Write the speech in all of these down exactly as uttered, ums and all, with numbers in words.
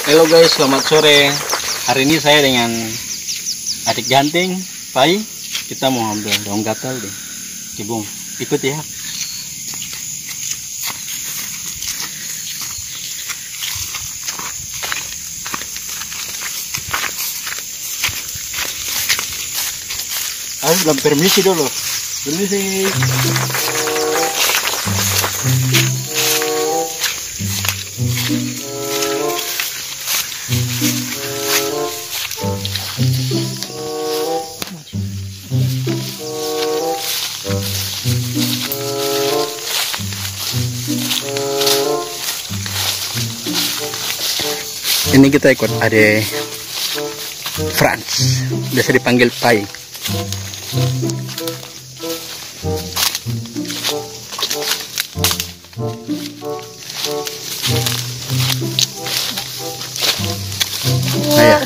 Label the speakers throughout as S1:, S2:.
S1: Halo guys, selamat sore. Hari ini saya dengan adik ganteng, Pai. Kita mau ambil daun gatal deh. Kibung, ikut ya. Harus bilang permisi dulu. Permisi. Ini kita ikut Ade Franz, biasa dipanggil Pai. Nah, ya.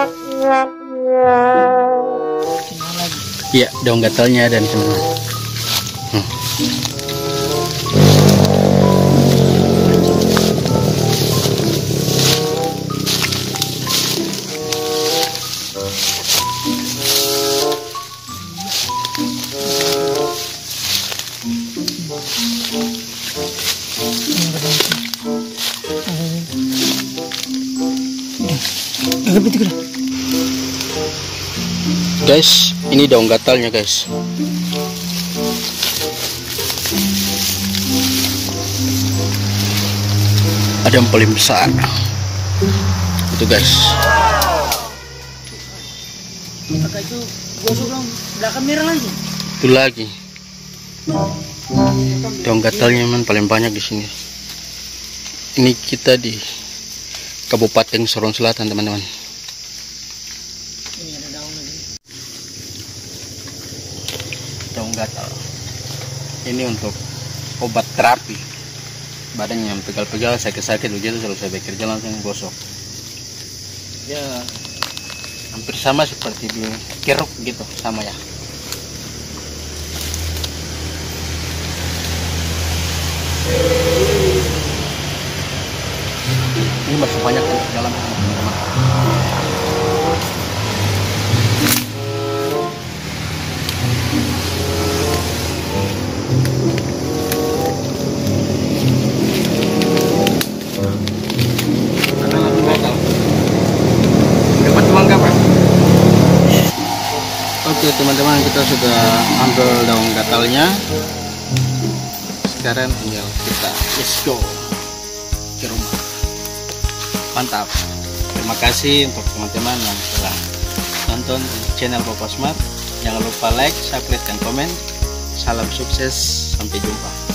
S1: Iya, daun gatalnya dan teman-teman. Hmm. Guys, ini daun gatalnya guys. Ada yang paling besar. Itu guys.
S2: Apakah itu gosok dong belakang merah lagi?
S1: Itu lagi. Daun gatalnya memang paling banyak di sini. Ini kita di Kabupaten Sorong Selatan, teman-teman.
S2: Ini ada daun lagi.
S1: Daun gatal. Ini untuk obat terapi. Badan yang pegal-pegal, sakit-sakit begitu, kalau saya bekerja langsung gosok. Ya, hampir sama seperti di keruk gitu, sama ya. Ini masih banyak di dalam, teman-teman. Oke teman-teman, kita sudah ambil daun gatalnya. Sekarang tinggal kita let's go ke rumah. Mantap. Terima kasih untuk teman-teman yang telah nonton channel Bapak Smart. Jangan lupa like, subscribe, dan komen. Salam sukses, sampai jumpa.